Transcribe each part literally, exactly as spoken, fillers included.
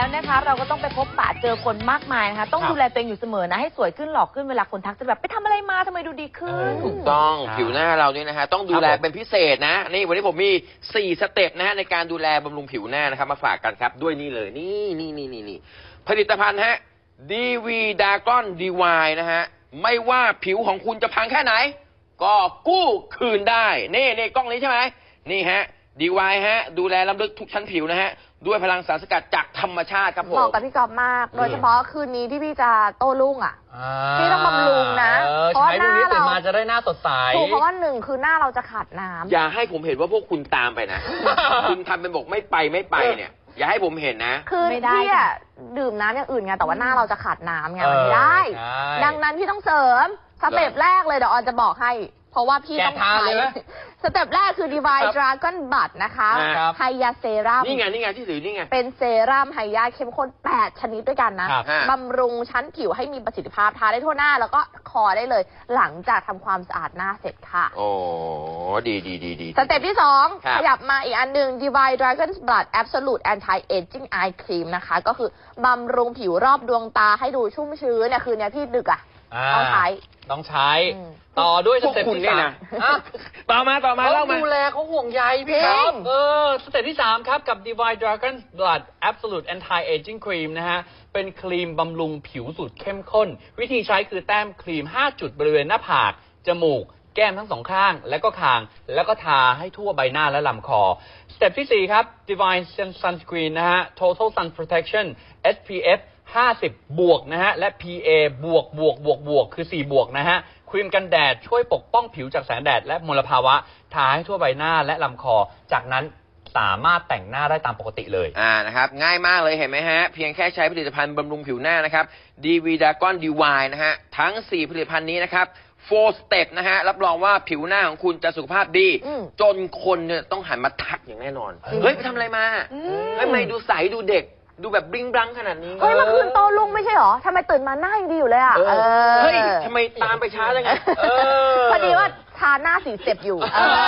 แล้วนะคะเราก็ต้องไปพบปะเจอคนมากมายนะคะต้องดูแลตัวเองอยู่เสมอนะให้สวยขึ้นหล่อขึ้นเวลาคนทักจะแบบไปทำอะไรมาทำไมดูดีขึ้นถูกต้องผิวหน้าเราเนี่ยนะฮะต้องดูแลเป็นพิเศษนะนี่วันนี้ผมมีสี่สเต็ปนะฮะในการดูแลบำรุงผิวหน้านะครับมาฝากกันครับด้วยนี่เลยนี่นี่นี่นี่นี่ผลิตภัณฑ์ฮะ ดี วี Dragon ดี วาย นะฮะไม่ว่าผิวของคุณจะพังแค่ไหนก็กู้คืนได้นี่นี่กล้องนี้ใช่ไหมนี่ฮะ ดี วาย ฮะดูแลล้ำลึกทุกชั้นผิวนะฮะด้วยพลังสารสกัดจากธรรมชาติครับผมเหมาะกับพี่กอล์ฟมากโดยเฉพาะคืนนี้ที่พี่จะโต้รุ่งอ่ะพี่ต้องบำรุงนะเพราะหน้าเราจะได้หน้าสดใสถูกเพราะว่าหนึ่งคือหน้าเราจะขาดน้ำอย่าให้ผมเห็นว่าพวกคุณตามไปนะ คุณทำเป็นบอกไม่ไปไม่ไปเนี่ยอย่าให้ผมเห็นนะคือพี่อ่ะดื่มน้ำอย่างอื่นไงแต่ว่าหน้าเราจะขาดน้ำไงมันไม่ได้ดังนั้นพี่ต้องเสริมสเต็ปแรกเลยเดี๋ยวออนจะบอกให้เพราะว่าพี่ต้องใช้สเต็ปแรกคือ ดี วาย Dragon Blood นะคะไฮยาเซรั่มนี่ไงนี่ไงที่ถือนี่ไงเป็นเซรั่มไฮยาเข้มข้นแปดชนิดด้วยกันนะบำรุงชั้นผิวให้มีประสิทธิภาพทาได้ทั่วหน้าแล้วก็คอได้เลยหลังจากทำความสะอาดหน้าเสร็จค่ะโอ้ดีดีดีดีสเต็ปที่สองขยับมาอีกอันหนึ่ง ดี วาย Dragon Blood Absolute Anti Aging Eye Cream นะคะก็คือบำรุงผิวรอบดวงตาให้ดูชุ่มชื้นเนี่ยคืนนี้พี่ดึกอ่ะต้องใช้ต้องใช้ต่อด้วยสเต็ปที่สามต่อมาต่อมาเล่ามาดูแลเขาห่วงใยพี่ครับเออสเต็ปที่สามครับกับ ดี วาย Dragon Blood Absolute Anti Aging Cream นะฮะเป็นครีมบำรุงผิวสูตรเข้มข้นวิธีใช้คือแต้มครีมห้าจุดบริเวณหน้าผากจมูกแก้มทั้งสองข้างแล้วก็คางแล้วก็ทาให้ทั่วใบหน้าและลำคอสเต็ปที่สี่ครับ Divine Sunscreen นะฮะ Total Sun Protection เอส พี เอฟ ห้าสิบบวกนะฮะและ พี เอ บวกบวกบวกบวกคือสี่บวกนะฮะครีมกันแดดช่วยปกป้องผิวจากแสงแดดและมลภาวะทาให้ทั่วใบหน้าและลำคอจากนั้นสามารถแต่งหน้าได้ตามปกติเลยอ่านะครับง่ายมากเลยเห็นไหมฮะเพียงแค่ใช้ผลิตภัณฑ์บำรุงผิวหน้านะครับ ดี วี Dragon ดี วาย นะฮะทั้งสี่ผลิตภัณฑ์นี้นะครับโฟร์ step นะฮะรับรองว่าผิวหน้าของคุณจะสุขภาพดีจนคนเนี่ยต้องหันมาทักอย่างแน่นอนเฮ้ยไปทำอะไรมาเฮ้ยทำไมดูใสดูเด็กดูแบบบลิ้งบลังขนาดนี้เฮ้ยเมื่อคืนโตลุงไม่ใช่หรอทำไมตื่นมาหน้ายังดีอยู่เลยอ่ะเฮ้ยทำไมตามไปช้าจังไงพอดีว่าทาหน้าสีเจ็บอยู่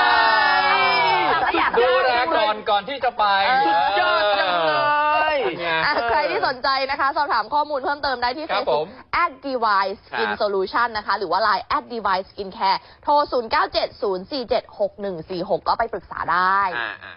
ดูแลก่อนก่อนที่จะไปสุดยอดจังเลยใครที่สนใจนะคะสอบถามข้อมูลเพิ่มเติมได้ที่ Facebook แอท ดี วาย Skin Solution นะคะหรือว่า ไลน์ แอท ดี วาย Skincare โทรศูนย์ เก้า เจ็ด ศูนย์ สี่ เจ็ด หก หนึ่ง สี่ หกก็ไปปรึกษาได้